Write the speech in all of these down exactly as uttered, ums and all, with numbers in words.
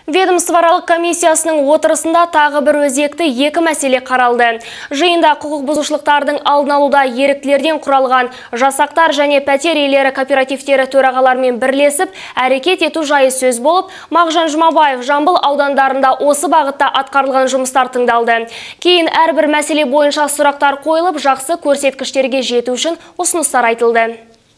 Ведомствоаралық комиссиясының отырысында тағы бір өзекті екі мәселе қаралды. Жиында құқық бұзушылықтардың алдын алуда еріктілерден құралған жасақтар және пәтер иелері кооперативтері төрағаларымен бірлесіп әрекет ету жайы сөз болып, Мағжан Жұмабаев Жамбыл аудандарында осы бағытта атқарылған жұмыстар тыңдалды. Кейін әрбір мәселе бойынша сұрақтар қойылып, жақсы көрсеткіштерге жету үшін ұсыныстар айтылды.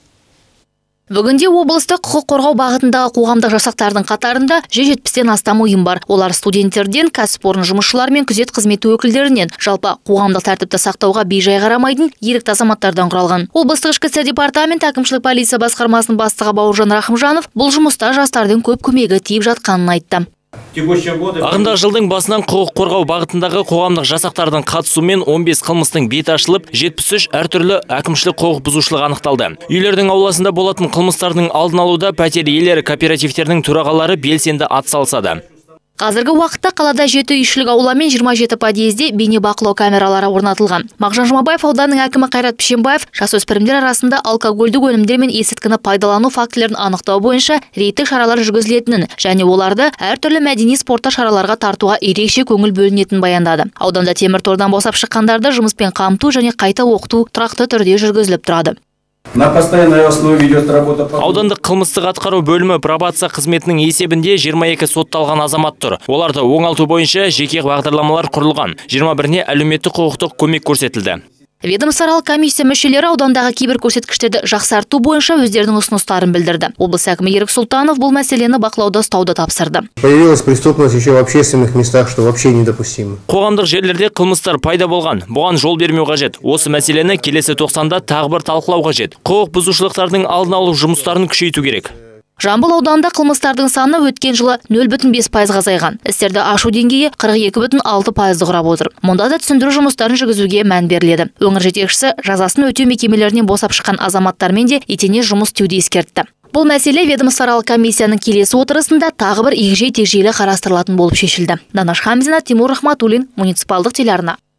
Бүгінде облыста құқық қорғау бағытындағы қоғамдық жасақтардың қатарында жүз жетпістен астам ұйым бар. Олар студенттерден, кәсіпорын жұмысшылар мен күзет қызметі өкілдерінен, жалпы қоғамдық тәртіпті сақтауға бейжай қарамайтын ерікті азаматтардан құралған. Облыстық ішкі істер департамент әкімшілік полиция басқармасының бастығы Бауыржан Рахымжанов бұл жұмыста жастардың көп көмегі тиіп жатқанын айтты. Ағымдағы жылдың басынан құқық қорғау бағытындағы қоғамдық жасақтардың қатысуымен он бес қылмыстың беті ашылып, жетпіс үш әртүрлі әкімшілік құқық бұзушылығы анықталды. Үйлердің ауласында болатын қылмыстардың алдын алуда пәтер иелері кооперативтерінің төрағалары белсенді атсалысады. Қазіргі уақытта қалада жеті үйшілік аула мен жиырма жеті подъезде бейне бақылау камералары орнатылған. Мағжан Жұмабаев ауданының әкімі Қайрат Пішембаев жасөспірімдер арасында алкогольдік өнімдер мен есірткіні пайдалану фактілерін анықтау бойынша рейдтік шаралар жүргізілетінін және оларды әртүрлі мәдени спорттық шараларға тартуға ерекше көңіл бөлінетінін баяндады. Ауданда темір тордан босап шыққандарды жұмыспен қамту және қайта оқыту тұрақты түрде жүргізіліп тұрады. На постоянной основе ведет работа. Аудандық қылмыстық атқару бөлімі пробация қызметінің есебінде жиырма екі сотталған азамат тұр. Оларды оңалту бойынша жеке бағдарламалар құрылған. жиырма біріне әлеуметтік құқықтық көмек көрсетілді. Ведомствоаралық комиссия мүшелері аудандағы кейбір көрсеткіштерді жақсарту бойынша өздерінің ұсыныстарын білдірді. Облыс әкімі Ерік Сұлтанов бұл мәселені бақылауда ұстауды тапсырды. Появилась преступность еще в общественных местах, что вообще недопустимо. Қоғамдық жерлерде қылмыстар пайда болған. Бұған жол бермеу қажет. Осы мәселені келесі тоқсанда тағы бір талқылау қажет. Құқық бұзушылықтардың алдын алу жұмыстарын күшейту керек. Жамбыл ауданында қылмыстардың саны өткен жылы нөл бүтін бес пайызға азайған. Істерді ашу деңгейі қырық екі бүтін алты пайызды құрап отыр. Мұнда да түсіндіру жұмыстарын жүргізуге мән беріледі. Өңір жетекшісі жазасын өтеу мекемелерінен босап шыққан азаматтармен де етене жұмыс істеуді ескертті. Бұл мәселе ведомствоаралық комиссияның келесі отырысында тағы бір егжей-тегжейлі қарастырылатын болып шешілді. Данаш Хамзина, Тимур Рахматуллин, муниципалдық телеарна.